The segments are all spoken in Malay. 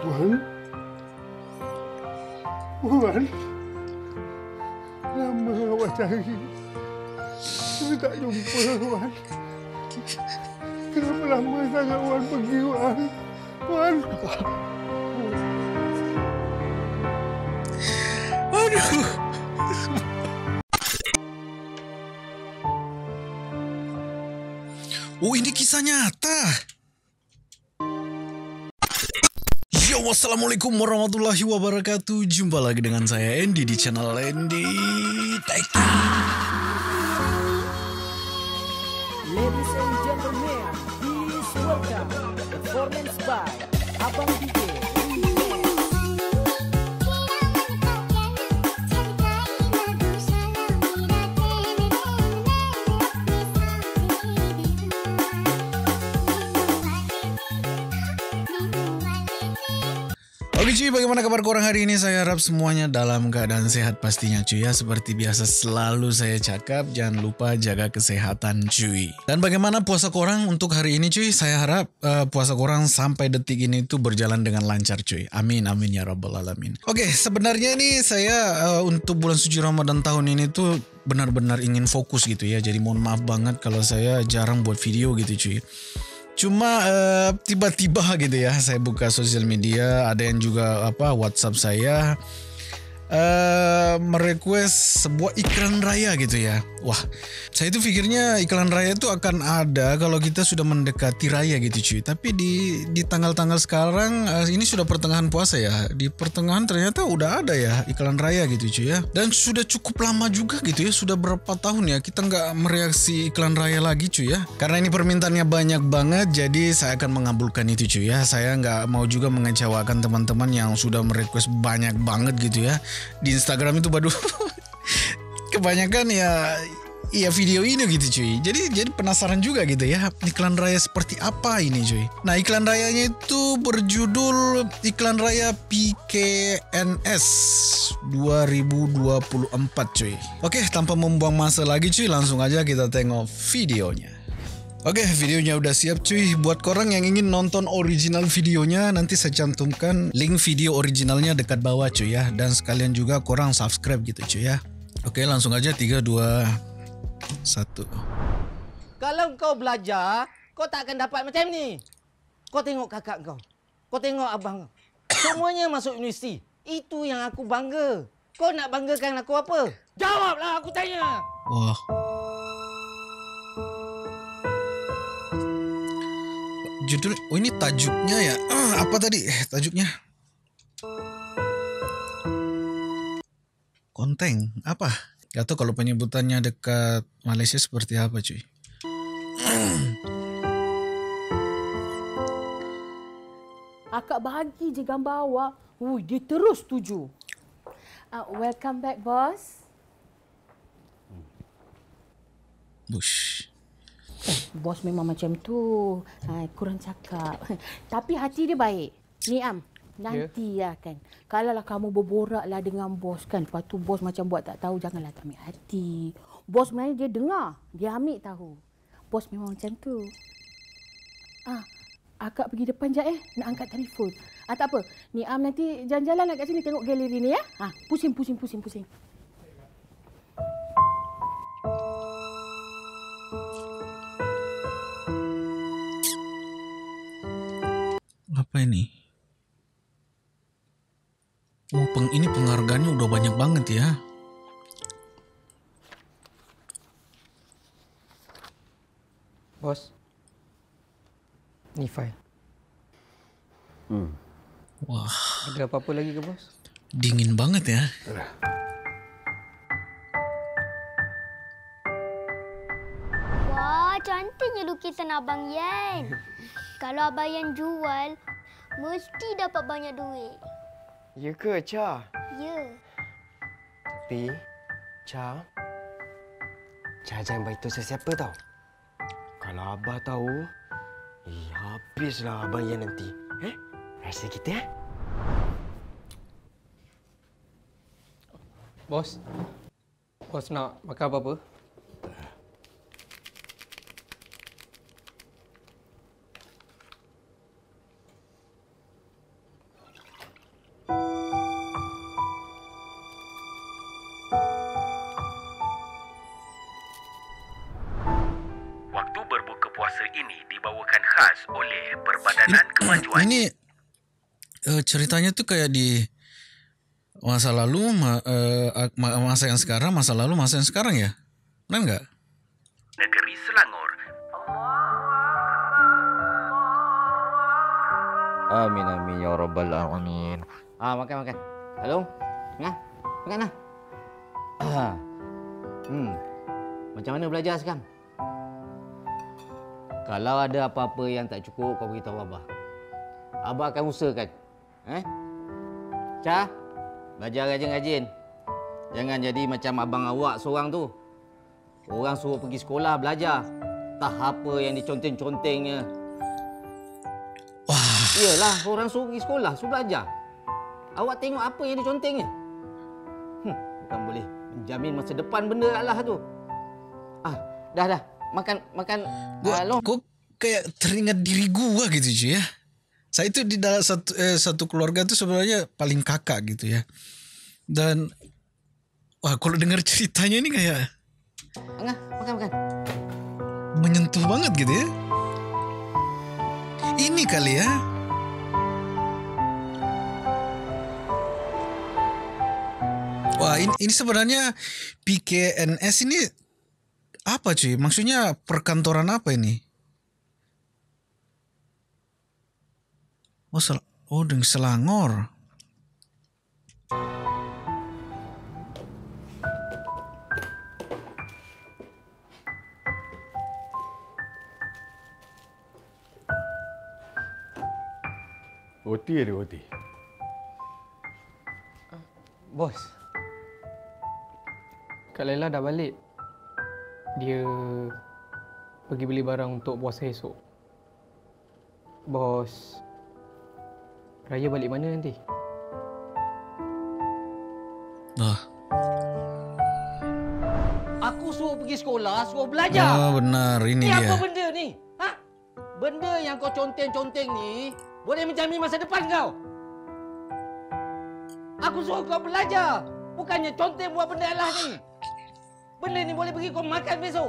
Wan, Wan, lama awak cari, tapi tak jumpa Wan. Kenapa lama sangat Wan pergi Wan? Wan. Aduh. Oh, ini kisah nyata. Yo, wassalamualaikum warahmatullahi wabarakatuh. Jumpa lagi dengan saya Andy di channel Andy Tech. Ladies and gentlemen, please welcome performance by Abang DJ. Oke cuy, bagaimana kabar korang hari ini? Saya harap semuanya dalam keadaan sehat pastinya cuy ya. Seperti biasa selalu saya cakap, jangan lupa jaga kesehatan cuy. Dan bagaimana puasa korang untuk hari ini cuy? Saya harap puasa korang sampai detik ini tuh berjalan dengan lancar cuy. Amin, amin ya rabbal alamin. Oke, sebenarnya nih saya untuk bulan suci Ramadan tahun ini tuh benar-benar ingin fokus gitu ya. Jadi mohon maaf banget kalau saya jarang buat video gitu cuy. Cuma tiba-tiba gitu ya saya buka sosial media, ada yang juga WhatsApp saya merequest sebuah iklan raya gitu ya. Wah, saya itu pikirnya iklan raya itu akan ada kalau kita sudah mendekati raya gitu cuy. Tapi di tanggal-tanggal sekarang ini sudah pertengahan puasa ya. Di pertengahan ternyata udah ada ya iklan raya gitu cuy ya. Dan sudah cukup lama juga gitu ya. Sudah berapa tahun ya kita nggak mereaksi iklan raya lagi cuy ya. Karena ini permintaannya banyak banget, jadi saya akan mengabulkan itu cuy ya. Saya nggak mau juga mengecewakan teman-teman yang sudah merequest banyak banget gitu ya. Di Instagram itu waduh kebanyakan ya video ini gitu cuy. Jadi penasaran juga gitu ya, iklan raya seperti apa ini cuy. Nah, iklan rayanya itu berjudul iklan raya PKNS 2024 cuy. Oke, tanpa membuang masa lagi cuy, langsung aja kita tengok videonya. Oke, videonya udah siap cuy. Buat korang yang ingin nonton original videonya, nanti saya cantumkan link video originalnya dekat bawah cuy ya. Dan sekalian juga korang subscribe gitu cuy ya. Oke, langsung aja 3, 2, 1. Kalau kau belajar, kau tak akan dapat macam ni. Kau tengok kakak kau. Kau tengok abang kau. Semuanya masuk universiti. Itu yang aku bangga. Kau nak banggakan aku apa? Jawablah aku tanya. Wah. Judul, oh ini tajuknya ya. Apa tadi tajuknya? Konteng, apa? Gak tau kalau penyebutannya dekat Malaysia seperti apa cuy. Akak bagi je gambar awak. Dia terus setuju. Welcome back, boss. Bush. Bos memang macam tu. Kurang cakap. Tapi hati dia baik. Ni nanti lah kan. Kalaulah kamu berborak lah dengan bos kan. Lepas tu bos macam buat tak tahu. Janganlah tak ambil hati. Bos sebenarnya dia dengar. Dia ambil tahu. Bos memang macam tu. Akak pergi depan jap nak angkat telefon. Tak apa. Ni nanti jalan-jalan nak kat sini tengok galeri ni ya. Pusing. Apa ini? Oh, ini penghargaannya udah banyak banget ya. Bos, ni file. Wah, Ada apa-apa lagi ke bos? dingin banget ya. Wah, cantiknya lukisan Abang Yan. Kalau Abang Yan jual, mesti dapat banyak duit. Ya ke, Cha? Ya. Tapi, Cha jangan beritahu sesiapa tau. Kalau Abah tahu, habislah Abang Yan nanti. Rasa kita Bos nak makan apa-apa? ini ceritanya tuh kayak di masa lalu, masa yang sekarang, masa lalu, masa yang sekarang ya? Benar nggak? Negeri Selangor. Amin amin ya rabbal alamin. Makan. Halo? Makan lah. Macam mana belajar sekarang? Kalau ada apa-apa yang tak cukup, kau beritahu Abah. Abah akan usahakan. Cah, belajar rajin-rajin. Jangan jadi macam abang awak seorang tu. Orang suruh pergi sekolah belajar. Tak apa yang diconteng-contengnya. Wah. Iyalah, orang suruh pergi sekolah, suruh belajar. Awak tengok apa yang dicontengnya. Bukan boleh menjamin masa depan benda lah tu. Dah. Makan. Gua kayak teringat diri gua gitu cuy ya. Saya itu di dalam satu keluarga itu sebenarnya paling kakak gitu ya. Dan wah, kalau dengar ceritanya ini kayak Makan. menyentuh banget gitu ya. Ini kali ya. Wah, ini sebenarnya PKNS ini apa cuy? Maksudnya perkantoran apa ini? Dengan Selangor. Oti ada Oti. Bos. Kak Laila dah balik. Dia pergi beli barang untuk puasa esok. Bos, Raya balik mana nanti? Aku suruh pergi sekolah, suruh belajar. Oh benar, ini dia. Apa benda ni? Benda yang kau conteng-conteng ni boleh menjamin masa depan kau. Aku suruh kau belajar, bukannya conteng buat benda alah ni. Benda ni boleh pergi kau makan besok.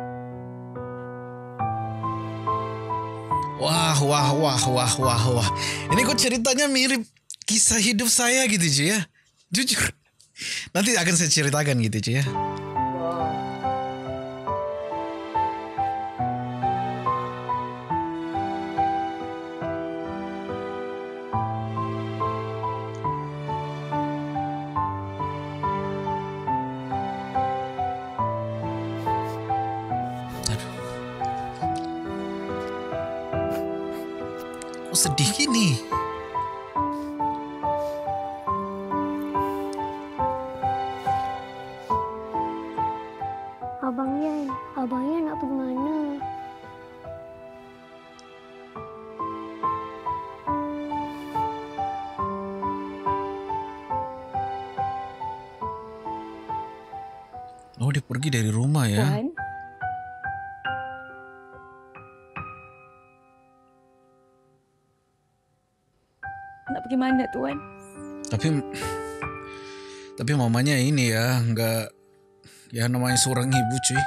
Wah. Ini kok ceritanya mirip kisah hidup saya gitu cuy ya. Jujur. Nanti akan saya ceritakan gitu cuy ya. Sedih gini. Abang Yan nak pergi mana? Oh, dia pergi dari rumah ya. Tuan, nak pergi mana Tuan? Tapi mamanya ini ya, nggak, ya namanya seorang ibu cuy.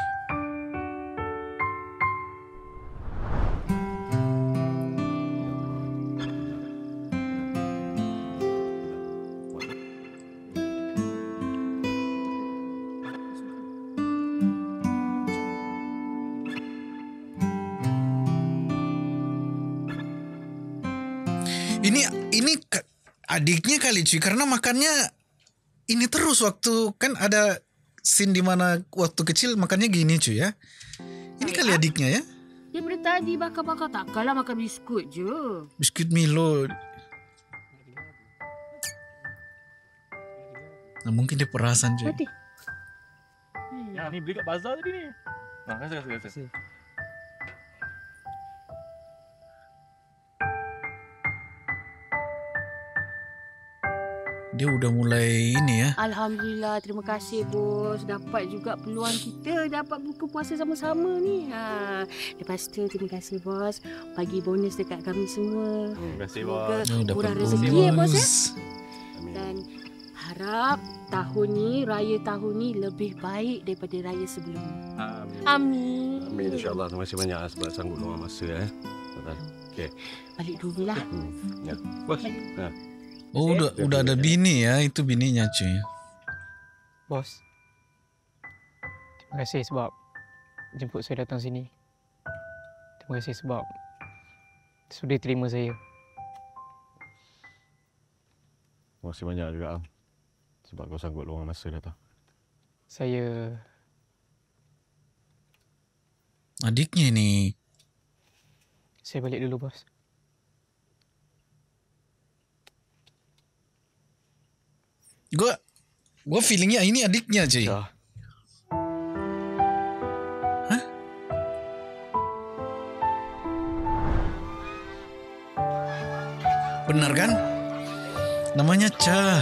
Ini adiknya kali cuy, karena makannya ini terus waktu kan ada scene di mana waktu kecil makannya gini cuy ya. Ini kali adiknya ya. Dia dari tadi bakar-bakar, takkanlah makan biskut je. Biskut Milo. Nah, mungkin dia perasan cuy. Hati. Yang ni beli kat bazar tadi ni. Kasih. Dia udah mulai ini ya. Alhamdulillah, terima kasih bos. Dapat juga peluang kita dapat buka puasa sama-sama ni. Lepas tu terima kasih bos. Bagi bonus dekat kami semua. Terima kasih Semoga Oh, dapat murah rezeki ya bos ya. bonus. Dan harap tahun ni, raya tahun ni lebih baik daripada raya sebelum. Amin. Amin, insyaAllah. Terima kasih banyak sebab sanggup luang masa. Betul. Balik dulu lah. Ya. Bos. Nah. Oh, udah ada bini ya, itu bininya cuy. Bos. Terima kasih sebab jemput saya datang sini. Terima kasih sebab sudah terima saya. Terima kasih banyak juga, Am. Sebab kau sanggup luang masa datang. Saya Adiknya nih. balik dulu, bos. Gue feelingnya ini adiknya cuy. Ya. Hah? Benar kan? Namanya Cha.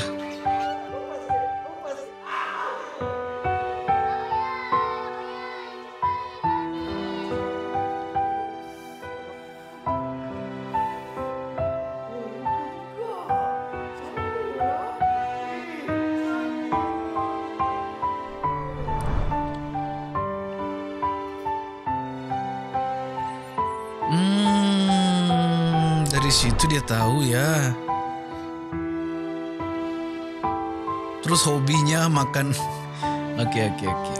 Dari situ dia tahu ya. Terus hobinya makan. Oke.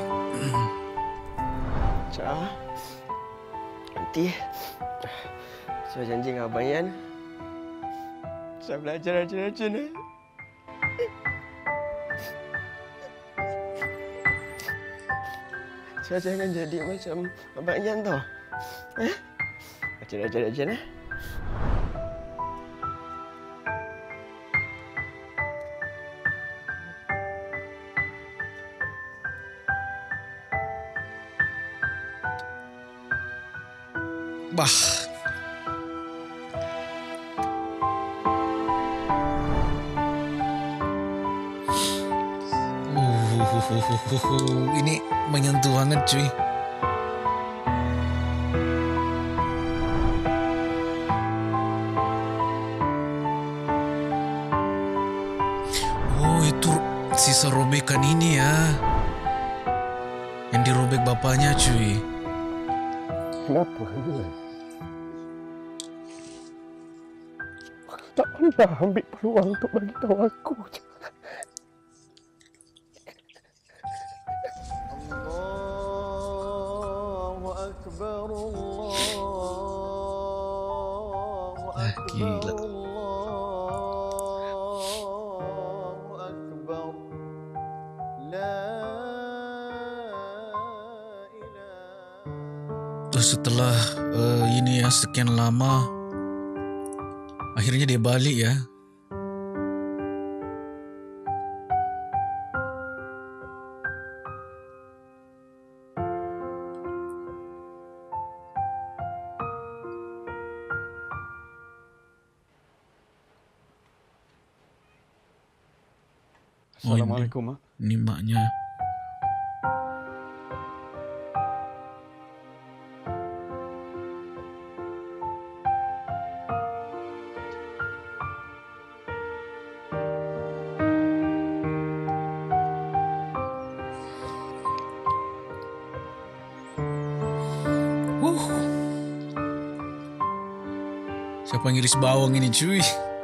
Cak, nanti saya janji dengan abang Yan, saya belajar rajin-rajin. Saya jangan jadi macam abang Yan tau. Rajin. Bah. Ini menyentuh banget cuy. Oh, itu sisa robekan ini ya. Yang dirobek bapaknya cuy. Kenapa? Tak pernah ambil peluang untuk bagi tahu aku. Allahu Akbar, Allahu Akbar, Gila. Allahu Akbar. La ilaha. Terus setelah ini ya sekian lama, akhirnya dia balik ya. Assalamualaikum, Mak. Ini maknya. Siapa yang iris bawang ini cuy?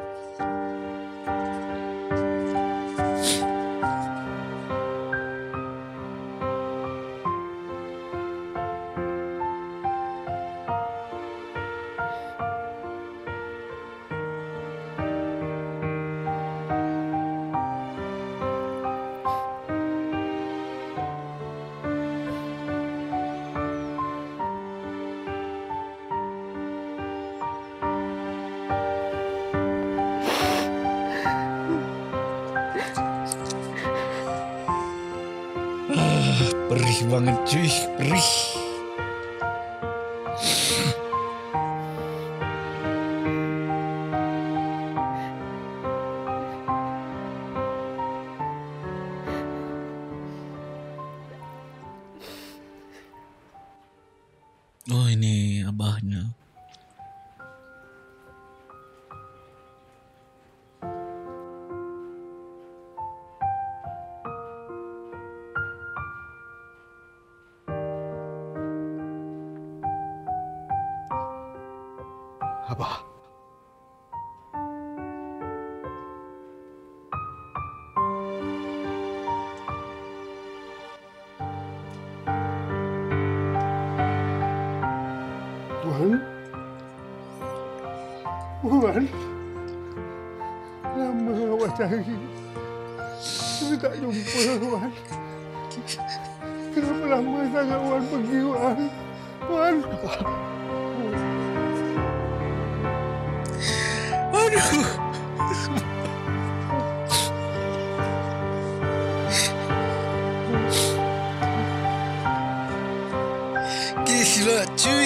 Perih banget cuy, perih. Oh ini abahnya. Abah. Wan, lama awak cari. Saya tak jumpa Wan. Kenapa lama sangat Wan pergi Wan? Wan. Aduh. Gila cuy.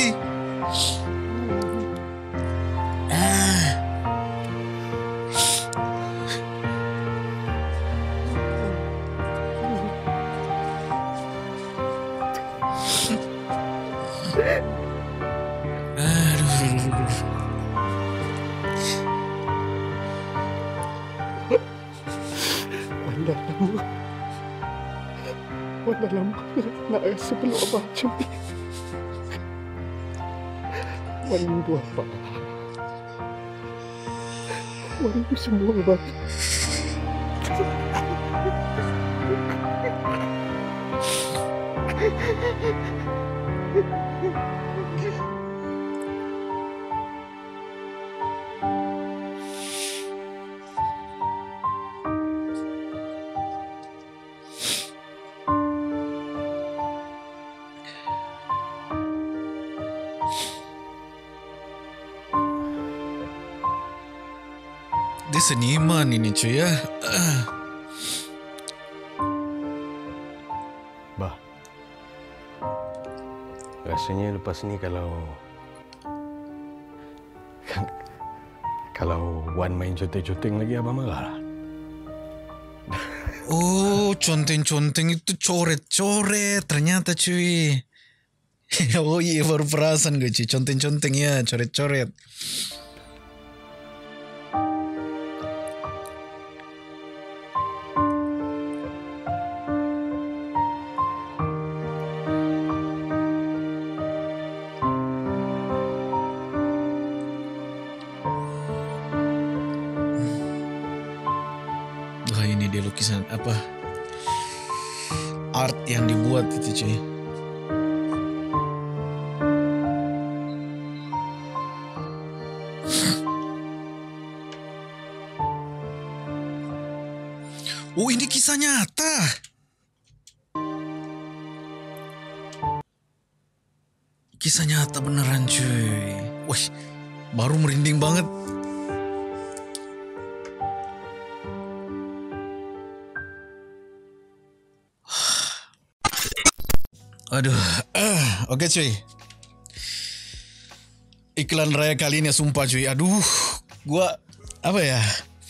Wan dah lama nak rasa peluk Abah macam ni. Wan rindu Abah. Wan rindu semua Abah. Dia seniman ini cuy ya. Bah, rasanya lepas ni kalau Wan main conteng-conteng lagi abang marah lah. Oh, conteng-conteng itu coret-coret ternyata cuy. Oh iya baru perasan gue cuy, conteng-conteng ya, coret-coret. Wah ini dia lukisan apa? Art yang dibuat itu cuy. Oh ini kisah nyata. Kisah nyata beneran cuy. Wah baru merinding banget. Aduh, oke cuy. Iklan raya kali ini sumpah cuy. Aduh, gua apa ya?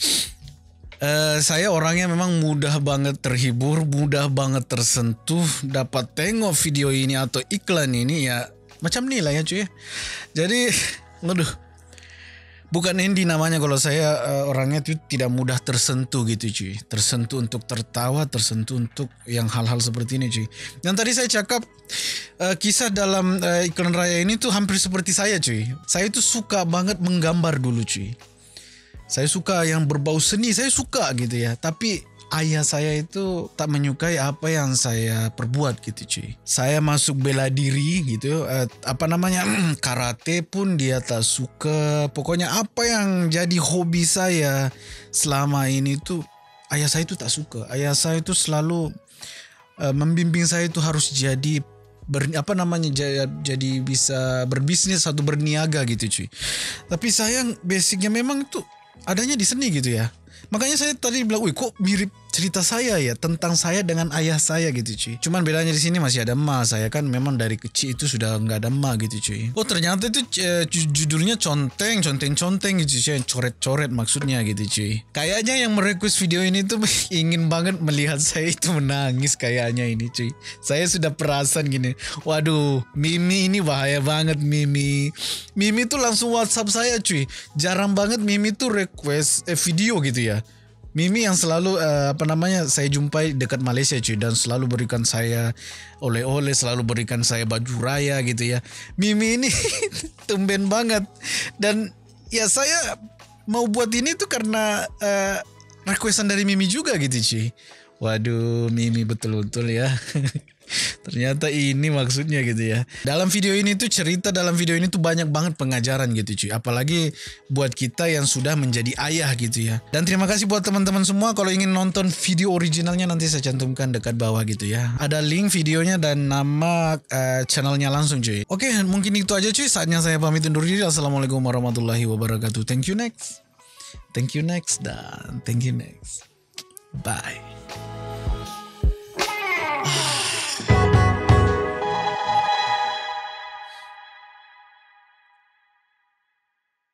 Saya orangnya memang mudah banget terhibur, mudah banget tersentuh. Dapat tengok video ini atau iklan ini ya macam nih lah ya cuy. Jadi, aduh, bukan Andy namanya kalau saya orangnya tuh tidak mudah tersentuh gitu cuy. Tersentuh untuk tertawa, tersentuh untuk yang hal-hal seperti ini cuy. Yang tadi saya cakap kisah dalam iklan raya ini tuh hampir seperti saya cuy. Saya tuh suka banget menggambar dulu cuy. Saya suka yang berbau seni, saya suka gitu ya. Tapi ayah saya itu tak menyukai apa yang saya perbuat gitu cuy. Saya masuk bela diri gitu, karate pun dia tak suka. Pokoknya apa yang jadi hobi saya selama ini tuh ayah saya itu tak suka. Ayah saya itu selalu membimbing saya itu harus jadi jadi bisa berbisnis atau berniaga gitu cuy. Tapi saya basicnya memang itu adanya di seni gitu ya. Makanya saya tadi bilang, wih kok mirip cerita saya ya tentang saya dengan ayah saya gitu cuy. Cuman bedanya di sini masih ada emak. Saya kan memang dari kecil itu sudah nggak ada emak gitu cuy. Oh ternyata itu judulnya conteng gitu cuy. Coret-coret maksudnya gitu cuy. Kayaknya yang merequest video ini tuh ingin banget melihat saya itu menangis kayaknya ini cuy. Saya sudah perasan gini. Waduh, Mimi ini bahaya banget Mimi. Mimi tuh langsung WhatsApp saya cuy. Jarang banget Mimi tuh request video gitu ya. Mimi yang selalu saya jumpai dekat Malaysia cuy, dan selalu berikan saya oleh-oleh, selalu berikan saya baju raya gitu ya. Mimi ini tumben banget. Dan ya saya mau buat ini tuh karena requestan dari Mimi juga gitu cuy. Waduh, Mimi betul-betul ya. Ternyata ini maksudnya gitu ya. Dalam video ini tuh cerita dalam video ini tuh banyak banget pengajaran gitu cuy. Apalagi buat kita yang sudah menjadi ayah gitu ya. Dan terima kasih buat teman-teman semua. Kalau ingin nonton video originalnya nanti saya cantumkan dekat bawah gitu ya. Ada link videonya dan nama channelnya langsung cuy. Oke, mungkin itu aja cuy. Saatnya saya pamit undur diri. Assalamualaikum warahmatullahi wabarakatuh. Thank you next. Thank you next dan thank you next. Bye.